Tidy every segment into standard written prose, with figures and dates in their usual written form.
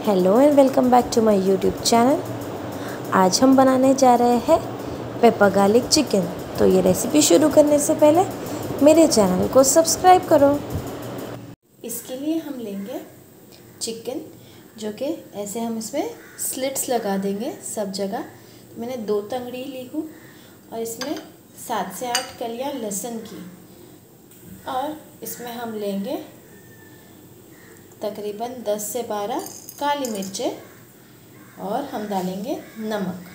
Hello and welcome back to my YouTube channel. आज हम बनाने जा रहे हैं पेपर गार्लिक चिकन। तो ये रेसिपी शुरू करने से पहले मेरे चैनल को सब्सक्राइब करो। इसके लिए हम लेंगे चिकन, जो कि ऐसे हम इसमें स्लिट्स लगा देंगे सब जगह। तो मैंने 2 तंगड़ी ली हूँ और इसमें 7 से 8 कलियाँ लहसुन की, और इसमें हम लेंगे तकरीबन 10 से 12 काली मिर्चें, और हम डालेंगे नमक।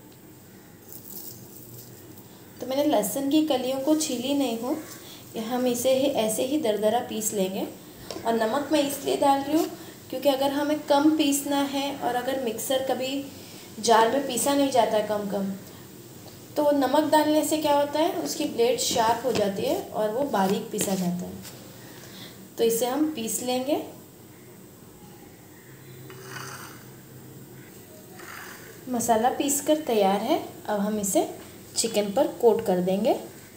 तो मैंने लहसुन की कलियों को छीली नहीं हूँ, हम इसे ही ऐसे ही दरदरा पीस लेंगे। और नमक मैं इसलिए डाल रही हूँ क्योंकि अगर हमें कम पीसना है और अगर मिक्सर कभी जार में पीसा नहीं जाता है कम, तो नमक डालने से क्या होता है, उसकी ब्लेड शार्प हो जाती है और वो बारीक पीसा जाता है। तो इसे हम पीस लेंगे। मसाला पीसकर तैयार है। अब हम इसे चिकन पर कोट कर देंगे।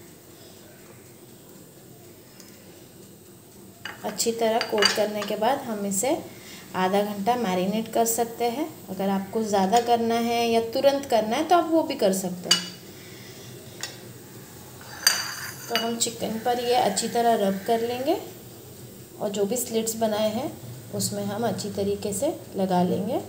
अच्छी तरह कोट करने के बाद हम इसे आधा घंटा मैरिनेट कर सकते हैं। अगर आपको ज़्यादा करना है या तुरंत करना है तो आप वो भी कर सकते हैं। तो हम चिकन पर ये अच्छी तरह रब कर लेंगे और जो भी स्लिट्स बनाए हैं उसमें हम अच्छी तरीके से लगा लेंगे।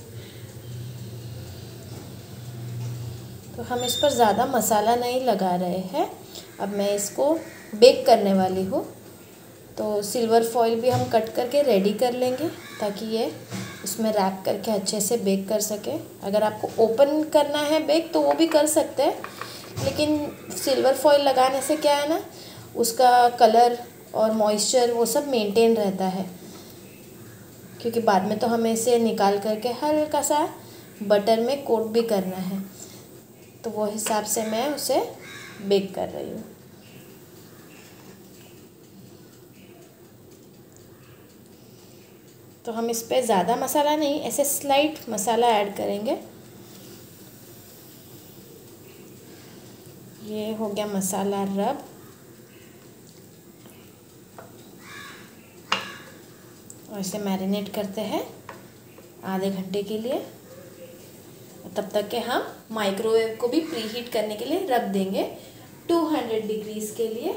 तो हम इस पर ज़्यादा मसाला नहीं लगा रहे हैं। अब मैं इसको बेक करने वाली हूँ। तो सिल्वर फॉइल भी हम कट करके रेडी कर लेंगे ताकि ये इसमें रैप करके अच्छे से बेक कर सके। अगर आपको ओपन करना है बेक तो वो भी कर सकते हैं, लेकिन सिल्वर फॉइल लगाने से क्या है ना, उसका कलर और मॉइस्चर वो सब मेंटेन रहता है, क्योंकि बाद में तो हमें इसे निकाल करके हल्का सा बटर में कोट भी करना है। तो वो हिसाब से मैं उसे बेक कर रही हूँ। तो हम इस पे ज़्यादा मसाला नहीं, ऐसे स्लाइट मसाला ऐड करेंगे। ये हो गया मसाला रब। और इसे मैरिनेट करते हैं आधे घंटे के लिए। तब तक के हम माइक्रोवेव को भी प्रीहीट करने के लिए रख देंगे 200 डिग्रीज के लिए।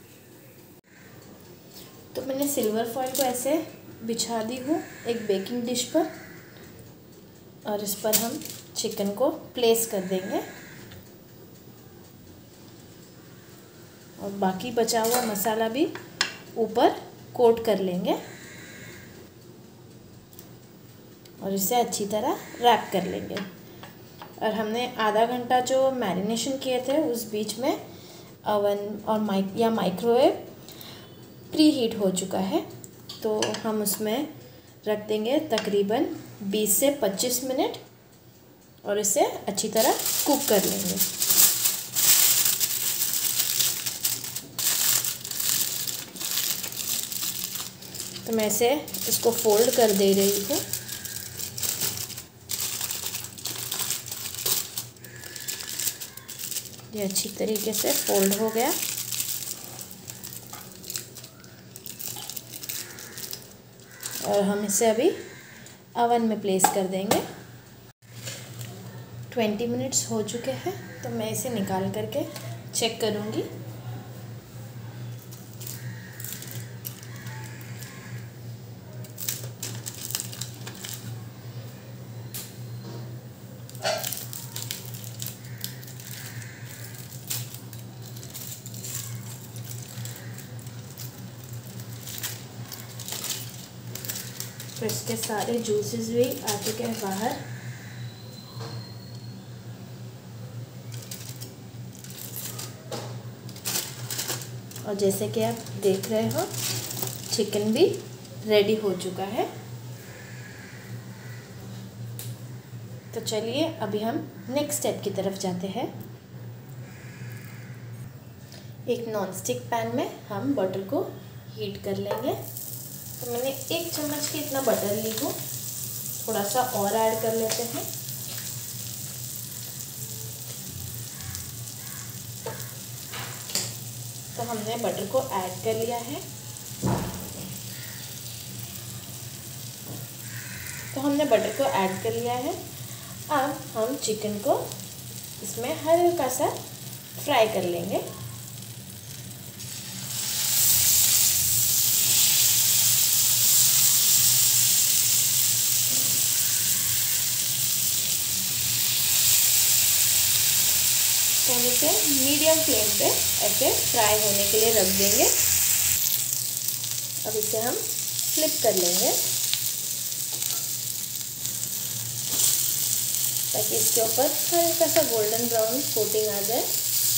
तो मैंने सिल्वर फॉइल को ऐसे बिछा दी हूँ एक बेकिंग डिश पर, और इस पर हम चिकन को प्लेस कर देंगे और बाकी बचा हुआ मसाला भी ऊपर कोट कर लेंगे और इसे अच्छी तरह रैप कर लेंगे। और हमने आधा घंटा जो मैरिनेशन किए थे उस बीच में ओवन और माइक्रोवेव प्री हीट हो चुका है। तो हम उसमें रख देंगे तकरीबन 20 से 25 मिनट और इसे अच्छी तरह कुक कर लेंगे। तो मैं इसको फोल्ड कर दे रही हूँ। ये अच्छी तरीके से फोल्ड हो गया। और हम इसे अभी ओवन में प्लेस कर देंगे। 20 मिनट्स हो चुके हैं, तो मैं इसे निकाल करके चेक करूँगी। तो इसके सारे जूसेस भी आ चुके हैं बाहर। और जैसे कि आप देख रहे हो चिकन भी रेडी हो चुका है। तो चलिए अभी हम नेक्स्ट स्टेप की तरफ जाते हैं। एक नॉनस्टिक पैन में हम बटर को हीट कर लेंगे। तो मैंने 1 चम्मच की इतना बटर ली हूँ, थोड़ा सा और ऐड कर लेते हैं। तो हमने बटर को ऐड कर लिया है। तो हमने बटर को ऐड कर लिया है। अब हम चिकन को इसमें हल्का सा फ्राई कर लेंगे। तो हम इसे मीडियम फ्लेम पे ऐसे फ्राई होने के लिए रख देंगे। अब इसे हम फ्लिप कर लेंगे ताकि इसके ऊपर हल्का सा गोल्डन ब्राउन कोटिंग आ जाए।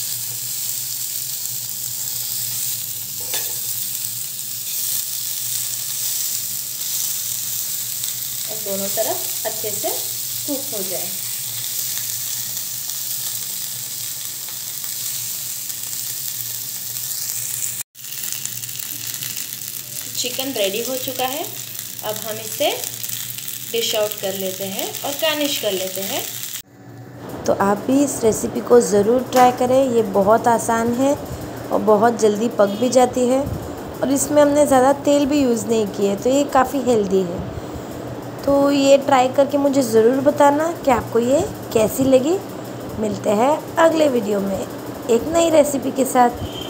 और दोनों तरफ अच्छे से कुक हो जाए। चिकन रेडी हो चुका है। अब हम इसे डिश आउट कर लेते हैं और गार्निश कर लेते हैं। तो आप भी इस रेसिपी को ज़रूर ट्राई करें। ये बहुत आसान है और बहुत जल्दी पक भी जाती है और इसमें हमने ज़्यादा तेल भी यूज़ नहीं किए, तो ये काफ़ी हेल्दी है। तो ये ट्राई करके मुझे ज़रूर बताना कि आपको ये कैसी लगी। मिलते हैं अगले वीडियो में एक नई रेसिपी के साथ।